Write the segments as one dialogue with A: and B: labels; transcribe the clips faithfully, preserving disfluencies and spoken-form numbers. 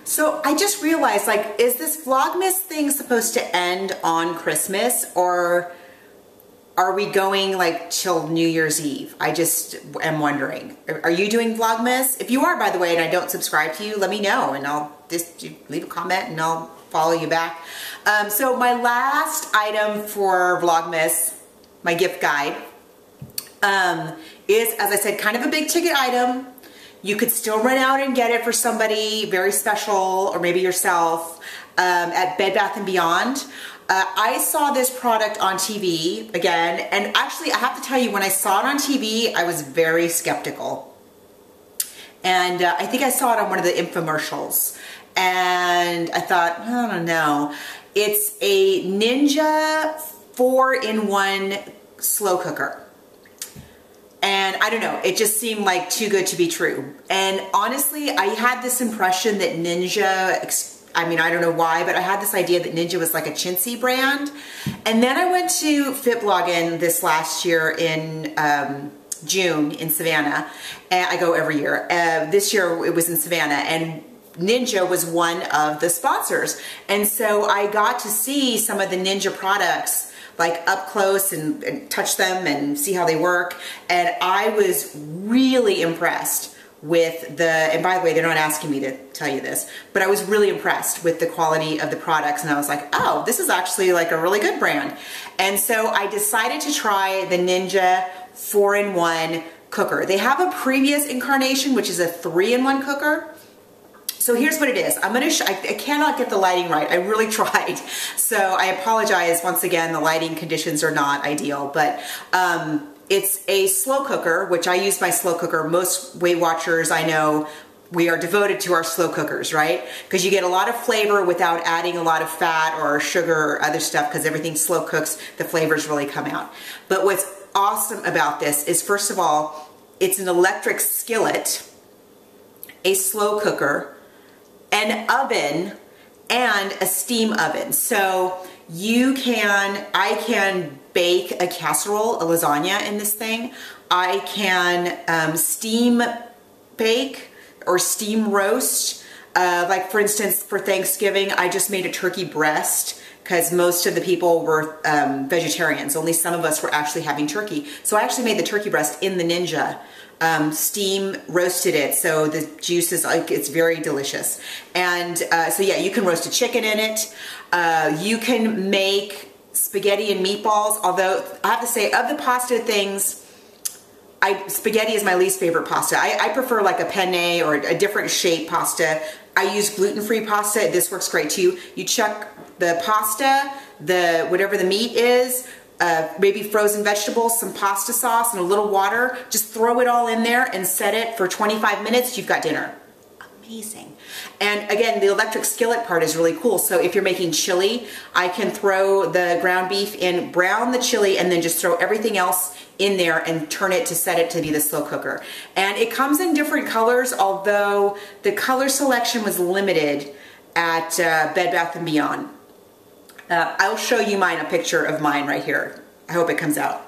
A: So I just realized, like, is this Vlogmas thing supposed to end on Christmas, or are we going like till New Year's Eve? I just am wondering. Are you doing Vlogmas? If you are, by the way, and I don't subscribe to you, let me know and I'll just leave a comment and I'll follow you back. Um, so my last item for Vlogmas, my gift guide, um, is, as I said, kind of a big ticket item. You could still run out and get it for somebody very special, or maybe yourself, um, at Bed Bath and Beyond. Uh, I saw this product on T V again, and actually I have to tell you, when I saw it on T V, I was very skeptical. And uh, I think I saw it on one of the infomercials, and I thought, I don't know. It's a Ninja four in one slow cooker. And I don't know, it just seemed like too good to be true. And honestly, I had this impression that Ninja, I mean, I don't know why, but I had this idea that Ninja was like a chintzy brand. And then I went to FitBlogging this last year in um, June in Savannah. And I go every year. Uh, this year it was in Savannah, and Ninja was one of the sponsors. And so I got to see some of the Ninja products like up close and, and touch them and see how they work. And I was really impressed with the, and by the way, they're not asking me to tell you this, but I was really impressed with the quality of the products. And I was like, oh, this is actually like a really good brand. And so I decided to try the Ninja four in one cooker. They have a previous incarnation, which is a three in one cooker. So here's what it is. I'm gonna, sh I, I cannot get the lighting right. I really tried. So I apologize once again, the lighting conditions are not ideal, but um, it's a slow cooker, which I use my slow cooker. Most Weight Watchers I know, we are devoted to our slow cookers, right? Because you get a lot of flavor without adding a lot of fat or sugar or other stuff, because everything slow cooks, the flavors really come out. But what's awesome about this is, first of all, it's an electric skillet, a slow cooker, an oven, and a steam oven. So you can, I can bake a casserole, a lasagna in this thing. I can um, steam bake or steam roast. Uh, like for instance, for Thanksgiving, I just made a turkey breast because most of the people were um, vegetarians. Only some of us were actually having turkey. So I actually made the turkey breast in the Ninja. Um, steam roasted it, so the juice is like, it's very delicious. And uh, so yeah, you can roast a chicken in it. Uh, you can make spaghetti and meatballs, although I have to say, of the pasta things, I, spaghetti is my least favorite pasta. I, I prefer like a penne or a different shape pasta. I use gluten-free pasta. This works great too. You chuck the pasta, the whatever the meat is, Uh, maybe frozen vegetables, some pasta sauce, and a little water. Just throw it all in there and set it for twenty-five minutes. You've got dinner. Amazing. And again, the electric skillet part is really cool. So if you're making chili, I can throw the ground beef in, brown the chili, and then just throw everything else in there and turn it to set it to be the slow cooker. And it comes in different colors, although the color selection was limited at uh, Bed Bath and Beyond. Uh, I'll show you mine, a picture of mine right here. I hope it comes out.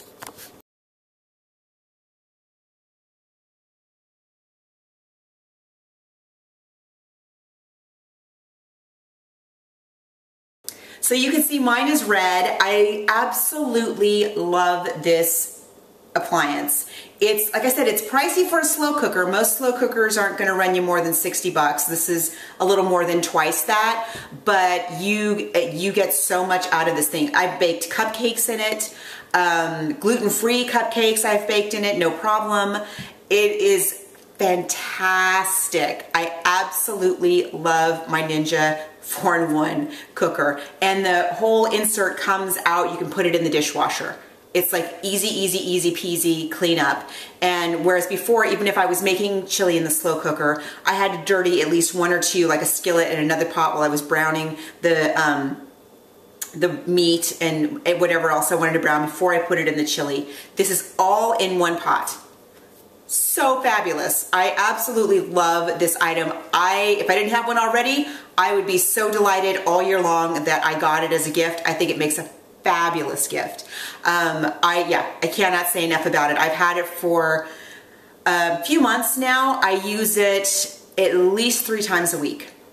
A: So you can see mine is red. I absolutely love this appliance. It's, like I said, it's pricey for a slow cooker. Most slow cookers aren't gonna run you more than sixty bucks. This is a little more than twice that, but you you get so much out of this thing. I've baked cupcakes in it, um, gluten-free cupcakes I've baked in it, no problem. It is fantastic. I absolutely love my Ninja four in one cooker. And the whole insert comes out, you can put it in the dishwasher. It's like easy, easy, easy peasy cleanup. And whereas before, even if I was making chili in the slow cooker, I had to dirty at least one or two, like a skillet and another pot while I was browning the um, the meat and whatever else I wanted to brown before I put it in the chili. This is all in one pot. So fabulous. I absolutely love this item. I, if I didn't have one already, I would be so delighted all year long that I got it as a gift. I think it makes a fabulous gift. Um, I, yeah, I cannot say enough about it. I've had it for a few months now. I use it at least three times a week.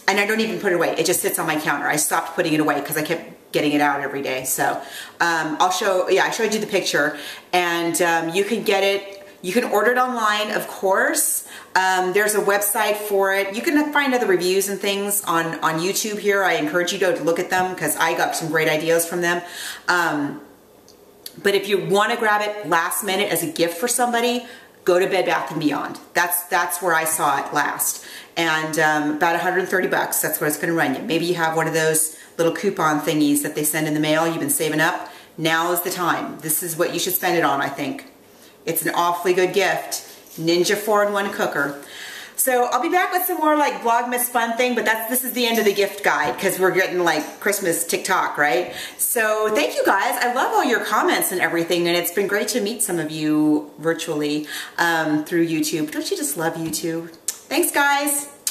A: and I don't even put it away. It just sits on my counter. I stopped putting it away because I kept getting it out every day. So um, I'll show, yeah, I showed you the picture, and um, you can get it, you can order it online, of course. Um, there's a website for it. You can find other reviews and things on, on YouTube here. I encourage you to look at them because I got some great ideas from them. Um, but if you want to grab it last minute as a gift for somebody, go to Bed Bath and Beyond. That's that's where I saw it last. And um, about a hundred and thirty bucks, that's what it's gonna run you. Maybe you have one of those little coupon thingies that they send in the mail, you've been saving up. Now is the time. This is what you should spend it on, I think. It's an awfully good gift. Ninja four in one cooker. So I'll be back with some more like Vlogmas fun thing, but that's this is the end of the gift guide because we're getting like Christmas TikTok, right? So thank you guys. I love all your comments and everything, and it's been great to meet some of you virtually um, through YouTube. Don't you just love YouTube? Thanks, guys.